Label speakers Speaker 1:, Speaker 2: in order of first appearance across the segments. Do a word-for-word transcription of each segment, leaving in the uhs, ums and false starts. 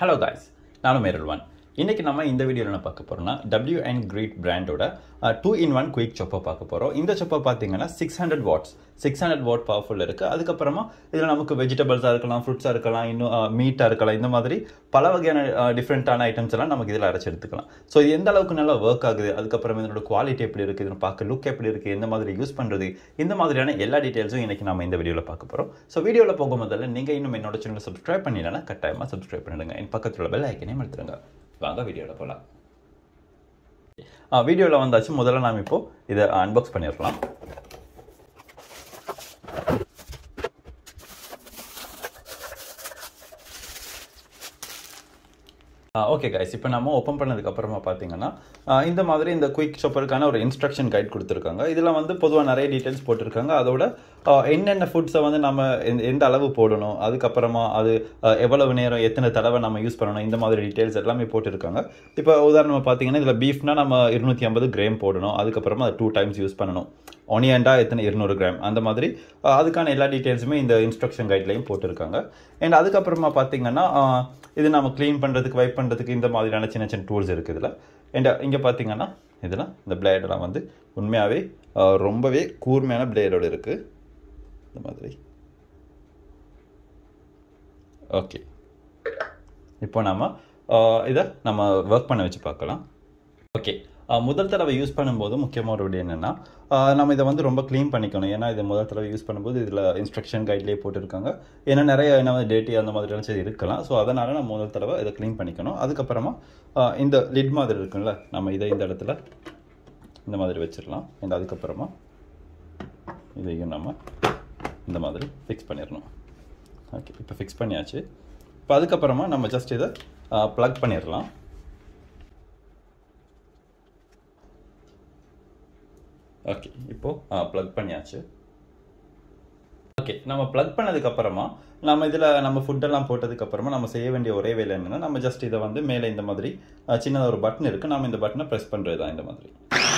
Speaker 1: Hello guys, நானும் மேரல்வான். இன்னைக்கு நம்ம இந்த வீடியோல என்ன பார்க்க போறோம்னா W and Great பிராண்டோட two in one quick chopper பார்க்க போறோம். இந்த சாப்பர் பாத்தீங்கன்னா six hundred watts six hundred watt powerful இருக்கு. அதுக்கு அப்புறமா இதுல நமக்கு வெஜிடபிள்ஸா இருக்கலாம், ஃப்ரூட்ஸா இருக்கலாம், இன்னும் மீட்டா இருக்கலாம். இந்த மாதிரி பல வகையான டிஃபரெண்டான ஐட்டம்ஸ் எல்லாம் நமக்கு இதுல அரைச்சு எடுத்துக்கலாம். சோ இது எந்த அளவுக்கு நல்லா வர்க் ஆகுது, அதுக்கு அப்புறம் இதோட குவாலிட்டி எப்படி இருக்கு, இதோட பார்க்க லுக் எப்படி இருக்கு, எந்த மாதிரி யூஸ் பண்றது, இந்த மாதிரியான எல்லா டீடைல்ஸும் இன்னைக்கு நாம இந்த வீடியோல பார்க்க போறோம். சோ வீடியோல போக முதல்ல நீங்க இன்னும் என்னோட சேனலை சப்ஸ்கிரைப் பண்ணிடலாம், கட்டாயமா சப்ஸ்கிரைப் பண்ணிடுங்க. என் பக்கத்துல பெல் ஐக்கனையும் அழுத்துங்க. வாங்க வீடியோல போலாம். வீடியோல வந்தாச்சு. முதல்ல நாம இப்போ இதை அன்பாக்ஸ் பண்ணிடலாம். ஓகே கைஸ், இப்போ நம்ம ஓப்பன் பண்ணதுக்கு அப்புறமா பார்த்தீங்கன்னா இந்த மாதிரி இந்த குயிக் சாப்பருக்கான ஒரு இன்ஸ்ட்ரக்ஷன் கைட் கொடுத்துருக்காங்க. இதில் வந்து பொதுவாக நிறைய டீட்டெயில்ஸ் போட்டிருக்காங்க. அதோட என்னென்ன ஃபுட்ஸை வந்து நம்ம எந்த அளவு போடணும், அதுக்கப்புறமா அது எவ்வளவு நேரம் எத்தனை தடவை நம்ம யூஸ் பண்ணணும், இந்த மாதிரி டீட்டெயில்ஸ் எல்லாமே போட்டிருக்காங்க. இப்போ உதாரணமாக பார்த்தீங்கன்னா இதில் பீஃப்னா நம்ம இருநூற்றி ஐம்பது கிராம் போடணும், அதுக்கப்புறமா அது டூ டைம்ஸ் யூஸ் பண்ணணும். ஒனியண்டா எத்தனை இருநூறு கிராம், அந்த மாதிரி அதுக்கான எல்லா டீட்டெயில்ஸுமே இந்த இன்ஸ்ட்ரக்ஷன் கைட்லையும் போட்டிருக்காங்க. அண்ட் அதுக்கப்புறமா பார்த்தீங்கன்னா இது நம்ம க்ளீன் பண்ணுறதுக்கு, வைப் பண்ணுறதுக்கு இந்த மாதிரியான சின்ன சின்ன டூல்ஸ் இருக்குது இதில். அண்ட் இங்கே பார்த்தீங்கன்னா இதெல்லாம் இந்த பிளேடெல்லாம் வந்து உண்மையாகவே ரொம்பவே கூர்மையான பிளேடோடு இருக்குது. இந்த மாதிரி ஓகே, இப்போ நம்ம இதை நம்ம ஒர்க் பண்ண வச்சு பார்க்கலாம். ஓகே, முதல் தடவை யூஸ் பண்ணும்போது முக்கியமாக ஒரு விட என்னென்னா நம்ம இதை வந்து ரொம்ப க்ளீன் பண்ணிக்கணும். ஏன்னா இதை முதல் தடவை யூஸ் பண்ணும்போது இதில் இன்ஸ்ட்ரக்ஷன் கைட்லேயே போட்டிருக்காங்க. ஏன்னா நிறைய என்ன டேட்டி அந்த மாதிரிலாம் சரி இருக்கலாம். ஸோ அதனால் நம்ம முதல் தடவை இதை க்ளீன் பண்ணிக்கணும். அதுக்கப்புறமா இந்த லிட் மாதிரி இருக்குல்ல, நம்ம இதை இந்த இடத்துல இந்த மாதிரி வச்சிடலாம். அண்ட் அதுக்கப்புறமா இதையும் நம்ம இந்த மாதிரி ஃபிக்ஸ் பண்ணிடணும். ஓகே, இப்போ ஃபிக்ஸ் பண்ணியாச்சு. இப்போ அதுக்கப்புறமா நம்ம ஜஸ்ட் இதை ப்ளக் பண்ணிடலாம். ஓகே, இப்போ ப்ளக் பண்ணியாச்சு. ஓகே, நம்ம ப்ளக் பண்ணதுக்கு அப்புறமா நம்ம இதில் நம்ம ஃபுட்டெல்லாம் போட்டதுக்கு அப்புறமா நம்ம செய்ய வேண்டிய ஒரே வேலை என்னன்னா, நம்ம ஜஸ்ட் இதை வந்து மேலே இந்த மாதிரி சின்னதாக ஒரு பட்டன் இருக்கு, நம்ம இந்த பட்டனை ப்ரெஸ் பண்ணுறது தான். இந்த மாதிரி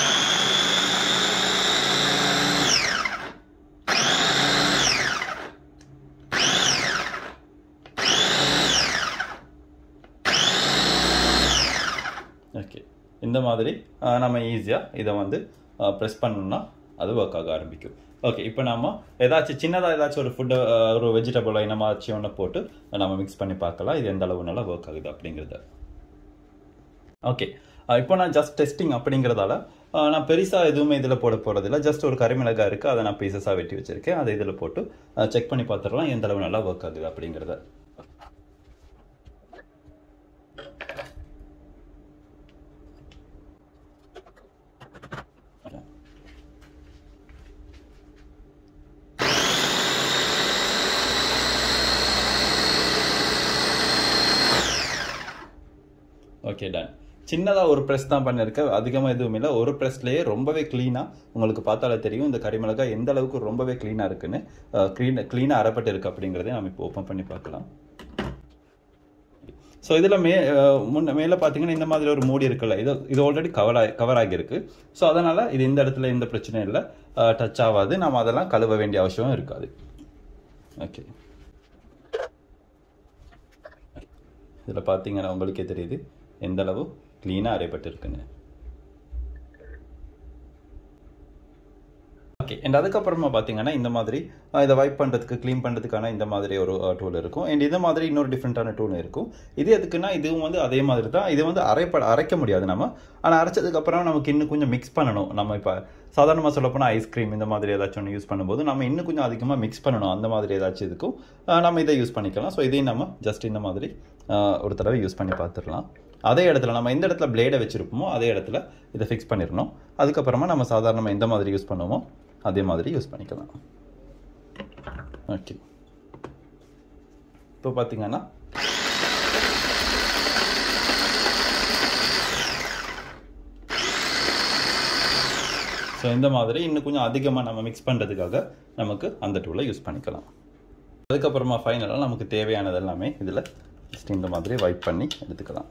Speaker 1: ஓகே, இந்த மாதிரி நம்ம ஈஸியாக இதை வந்து ப்ரெஸ் பண்ணோம்னா அது ஒர்க் ஆக ஆரம்பிக்கும். ஓகே, இப்போ நம்ம ஏதாச்சும் சின்னதாக ஏதாச்சும் ஒரு ஃபுட்டை, ஒரு வெஜிடபிளோ என்னமாச்சும் ஒன்று போட்டு நம்ம மிக்ஸ் பண்ணி பார்க்கலாம், இது எந்த அளவு நல்லா ஒர்க் ஆகுது அப்படிங்கிறத. ஓகே, இப்போ நான் ஜஸ்ட் டெஸ்டிங் அப்படிங்கிறதால நான் பெருசாக எதுவுமே இதில் போட போகிறதில்ல. ஜஸ்ட் ஒரு கறிமிளகாய் இருக்குது, அதை நான் பீசஸாக வெட்டி வச்சுருக்கேன். அதை இதில் போட்டு செக் பண்ணி பார்த்துடலாம் எந்த அளவு நல்லா ஒர்க் ஆகுது அப்படிங்கிறத. Okay, done. சின்னதாக ஒரு ப்ரெஸ் தான் பண்ணியிருக்கேன், அதிகமாக எதுவும் இல்லை. ஒரு ப்ரெஸ்லேயே ரொம்பவே க்ளீனாக உங்களுக்கு பார்த்தாலே தெரியும் இந்த கறிமிளகாய் எந்த அளவுக்கு ரொம்பவே க்ளீனாக இருக்குன்னு, க்ளீன் க்ளீனாக அரைப்பட்டு இருக்குது அப்படிங்கிறதே நம்ம இப்போ ஓப்பன் பண்ணி பார்க்கலாம். ஸோ இதில் மே முன்ன மேலே பார்த்தீங்கன்னா இந்த மாதிரி ஒரு மூடி இருக்குல்ல, இது இது ஆல்ரெடி கவர் ஆகி கவர் ஆகியிருக்கு. ஸோ அதனால் இது இந்த இடத்துல எந்த பிரச்சனையும் இல்லை, டச் ஆகாது. நம்ம அதெல்லாம் கழுவ வேண்டிய அவசியம் இருக்காது. ஓகே, இதில் பார்த்தீங்கன்னா உங்களுக்கே தெரியுது எந்த அளவு க்ளீனாக அரைப்பட்டு இருக்குன்னு. ஓகே, அண்ட் அதுக்கப்புறமா பார்த்தீங்கன்னா இந்த மாதிரி இதை வைப் பண்ணுறதுக்கு, க்ளீன் பண்ணுறதுக்கான இந்த மாதிரி ஒரு டூல் இருக்கும். அண்ட் இந்த மாதிரி இன்னொரு டிஃப்ரெண்ட்டான டூல் இருக்கும். இது எதுக்குன்னா இதுவும் வந்து அதே மாதிரி தான். இது வந்து அரைப்பட அரைக்க முடியாது நம்ம, ஆனால் அரைச்சதுக்கப்புறம் நமக்கு இன்னும் கொஞ்சம் மிக்ஸ் பண்ணணும். நம்ம இப்போ சாதாரணமாக சொல்லப்போனால் ஐஸ்கிரீம் இந்த மாதிரி ஏதாச்சும் ஒன்று யூஸ் பண்ணும்போது நம்ம இன்னும் கொஞ்சம் அதிகமாக மிக்ஸ் பண்ணணும். அந்த மாதிரி ஏதாச்சும் இதுக்கும் நம்ம இதை யூஸ் பண்ணிக்கலாம். ஸோ இதையும் நம்ம ஜஸ்ட் இந்த மாதிரி ஒரு தடவை யூஸ் பண்ணி பார்த்துடலாம். அதே இடத்துல நம்ம எந்த இடத்துல பிளேடை வச்சுருப்போமோ அதே இடத்துல இதை ஃபிக்ஸ் பண்ணிடணும். அதுக்கப்புறமா நம்ம சாதாரணமாக எந்த மாதிரி யூஸ் பண்ணுவோமோ அதே மாதிரி யூஸ் பண்ணிக்கலாம். ஓகே, இப்போ பார்த்தீங்கன்னா ஸோ இந்த மாதிரி இன்னும் கொஞ்சம் அதிகமாக நம்ம மிக்ஸ் பண்ணுறதுக்காக நமக்கு அந்த டூலை யூஸ் பண்ணிக்கலாம். அதுக்கப்புறமா ஃபைனலாக நமக்கு தேவையானது எல்லாமே இதில் ஜஸ்ட் இந்த மாதிரி வைப் பண்ணி எடுத்துக்கலாம்.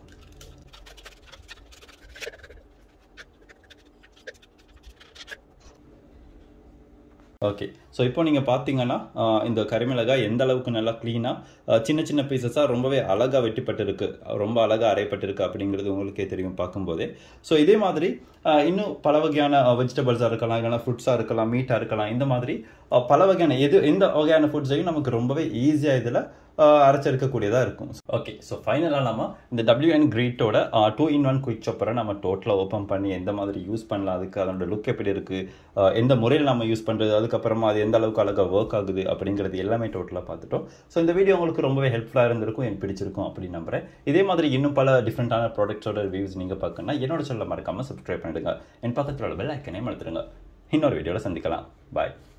Speaker 1: ஓகே, ஸோ இப்போ நீங்கள் பார்த்தீங்கன்னா இந்த கறிமிளகாய் எந்த அளவுக்கு நல்லா க்ளீனாக சின்ன சின்ன பீசஸாக ரொம்பவே அழகாக வெட்டிப்பட்டிருக்கு, ரொம்ப அழகாக அரைப்பட்டிருக்கு அப்படிங்கிறது உங்களுக்கே தெரியும் பார்க்கும்போதே. ஸோ இதே மாதிரி இன்னும் பல வகையான வெஜிடபிள்ஸாக இருக்கலாம், இல்லைனா ஃப்ரூட்ஸாக இருக்கலாம், மீட்டாக இருக்கலாம், இந்த மாதிரி பல வகையான எது எந்த வகையான ஃபுட்ஸையும் நமக்கு ரொம்பவே ஈஸியாக இதில் அரைச்செடுக்கக்கூடியதாக இருக்கும். ஓகே, ஸோ ஃபைனலாக நம்ம இந்த டபிள்யூ என் கிரீட்டோட டூ இன் ஒன் குயிக் சாப்பரை நம்ம டோட்டலாக ஓப்பன் பண்ணி எந்த மாதிரி யூஸ் பண்ணலாம், அதுக்கு அதோட லுக் எப்படி இருக்குது, எந்த முறையில் நம்ம யூஸ் பண்ணுறது, அதுக்கப்புறமா அது எந்த அளவுக்கு அழகாக ஒர்க் ஆகுது அப்படிங்கிறது எல்லாமே டோட்டலாக பார்த்துட்டோம். ஸோ இந்த வீடியோ உங்களுக்கு ரொம்பவே ஹெல்ப்ஃபுல்லாக இருந்திருக்கும், எனக்கு பிடிச்சிருக்கும் அப்படின்னு நம்புறேன். இதே மாதிரி இன்னும் பல டிஃப்ரெண்ட்டான ப்ராடக்ட்ஸோட ரிவ்யூஸ் நீங்கள் பார்க்கணும்னா என்னோட சொல்ல மறக்காமல் சப்ஸ்கிரைப் பண்ணிடுங்க. என் பக்கத்தில் உள்ள பெல் ஐக்கனையும் அழுத்துருங்க. இன்னொரு வீடியோவில் சந்திக்கலாம். பாய்.